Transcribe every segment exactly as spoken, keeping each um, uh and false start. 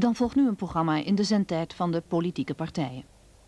Dan volgt nu een programma in de zendtijd van de politieke partijen.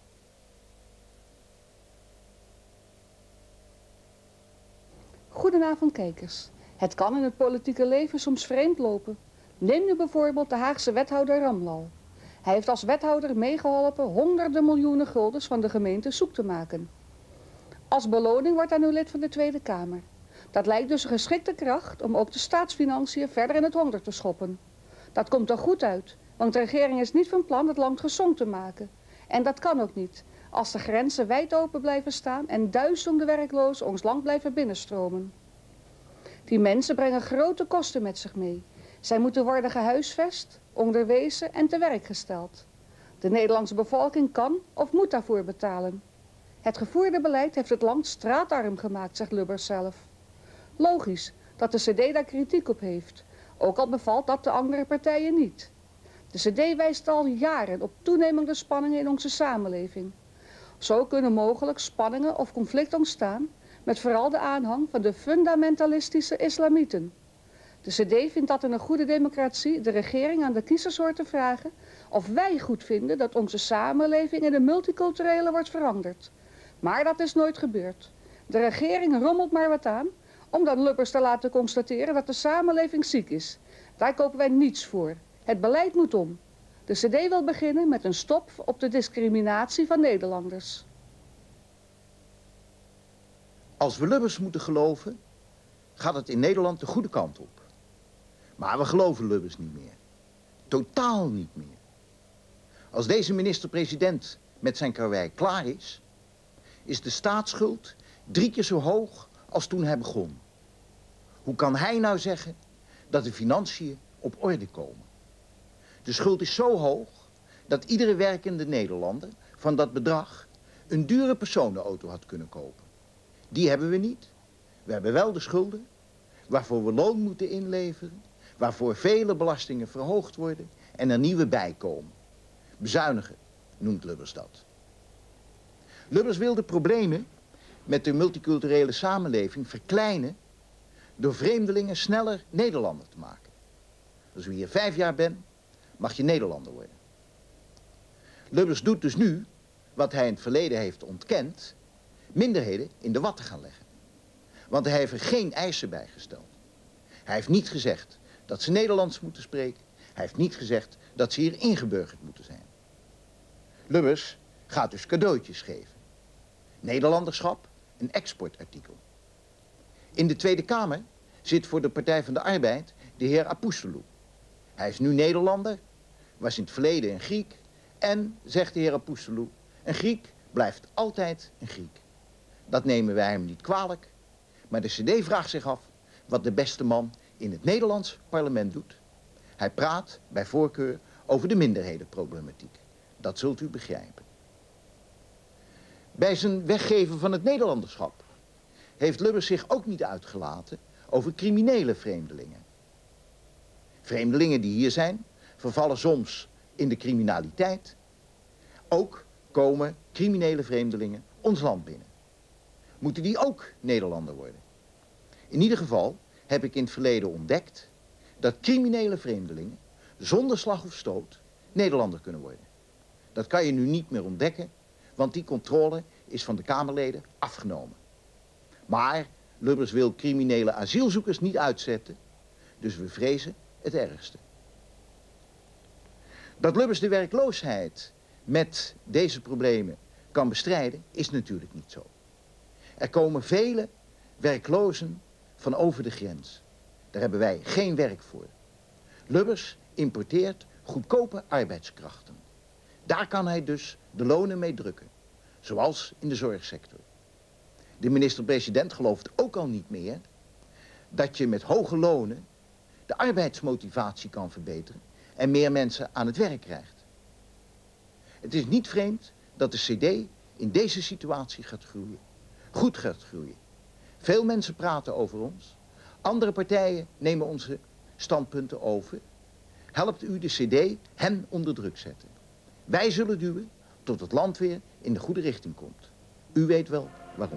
Goedenavond kijkers. Het kan in het politieke leven soms vreemd lopen. Neem nu bijvoorbeeld de Haagse wethouder Ramlal. Hij heeft als wethouder meegeholpen honderden miljoenen guldens van de gemeente zoek te maken. Als beloning wordt hij nu lid van de Tweede Kamer. Dat lijkt dus een geschikte kracht om ook de staatsfinanciën verder in het honderd te schoppen. Dat komt er goed uit, want de regering is niet van plan het land gezond te maken. En dat kan ook niet, als de grenzen wijd open blijven staan en duizenden werklozen ons land blijven binnenstromen. Die mensen brengen grote kosten met zich mee. Zij moeten worden gehuisvest, onderwezen en te werk gesteld. De Nederlandse bevolking kan of moet daarvoor betalen. Het gevoerde beleid heeft het land straatarm gemaakt, zegt Lubbers zelf. Logisch dat de C D daar kritiek op heeft, ook al bevalt dat de andere partijen niet. De C D wijst al jaren op toenemende spanningen in onze samenleving. Zo kunnen mogelijk spanningen of conflicten ontstaan met vooral de aanhang van de fundamentalistische islamieten. De C D vindt dat in een goede democratie de regering aan de kiezers hoort te vragen of wij goed vinden dat onze samenleving in een multiculturele wordt veranderd. Maar dat is nooit gebeurd. De regering rommelt maar wat aan om dan Lubbers te laten constateren dat de samenleving ziek is. Daar kopen wij niets voor. Het beleid moet om. De C D wil beginnen met een stop op de discriminatie van Nederlanders. Als we Lubbers moeten geloven, gaat het in Nederland de goede kant op. Maar we geloven Lubbers niet meer. Totaal niet meer. Als deze minister-president met zijn karwei klaar is, is de staatsschuld drie keer zo hoog als toen hij begon. Hoe kan hij nou zeggen dat de financiën op orde komen? De schuld is zo hoog dat iedere werkende Nederlander van dat bedrag een dure personenauto had kunnen kopen. Die hebben we niet. We hebben wel de schulden, waarvoor we loon moeten inleveren, waarvoor vele belastingen verhoogd worden en er nieuwe bij komen. Bezuinigen noemt Lubbers dat. Lubbers wil de problemen met de multiculturele samenleving verkleinen door vreemdelingen sneller Nederlander te maken. Als u hier vijf jaar bent, mag je Nederlander worden. Lubbers doet dus nu, wat hij in het verleden heeft ontkend, minderheden in de watten gaan leggen. Want hij heeft er geen eisen bij gesteld. Hij heeft niet gezegd dat ze Nederlands moeten spreken. Hij heeft niet gezegd dat ze hier ingeburgerd moeten zijn. Lubbers gaat dus cadeautjes geven. Nederlanderschap, een exportartikel. In de Tweede Kamer zit voor de Partij van de Arbeid de heer Apostolou. Hij is nu Nederlander, was in het verleden een Griek en, zegt de heer Apostolou, een Griek blijft altijd een Griek. Dat nemen wij hem niet kwalijk, maar de C D vraagt zich af wat de beste man in het Nederlands parlement doet. Hij praat bij voorkeur over de minderhedenproblematiek. Dat zult u begrijpen. Bij zijn weggeven van het Nederlanderschap heeft Lubbers zich ook niet uitgelaten over criminele vreemdelingen. Vreemdelingen die hier zijn, vervallen soms in de criminaliteit. Ook komen criminele vreemdelingen ons land binnen. Moeten die ook Nederlander worden? In ieder geval heb ik in het verleden ontdekt dat criminele vreemdelingen zonder slag of stoot Nederlander kunnen worden. Dat kan je nu niet meer ontdekken, want die controle is van de Kamerleden afgenomen. Maar Lubbers wil criminele asielzoekers niet uitzetten, dus we vrezen het ergste. Dat Lubbers de werkloosheid met deze problemen kan bestrijden, is natuurlijk niet zo. Er komen vele werklozen van over de grens. Daar hebben wij geen werk voor. Lubbers importeert goedkope arbeidskrachten. Daar kan hij dus de lonen mee drukken, zoals in de zorgsector. De minister-president gelooft ook al niet meer dat je met hoge lonen de arbeidsmotivatie kan verbeteren en meer mensen aan het werk krijgt. Het is niet vreemd dat de C D in deze situatie gaat groeien. Goed gaat groeien. Veel mensen praten over ons. Andere partijen nemen onze standpunten over. Helpt u de C D hen onder druk zetten. Wij zullen duwen tot het land weer in de goede richting komt. U weet wel waarom.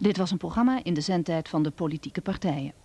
Dit was een programma in de zendtijd van de politieke partijen.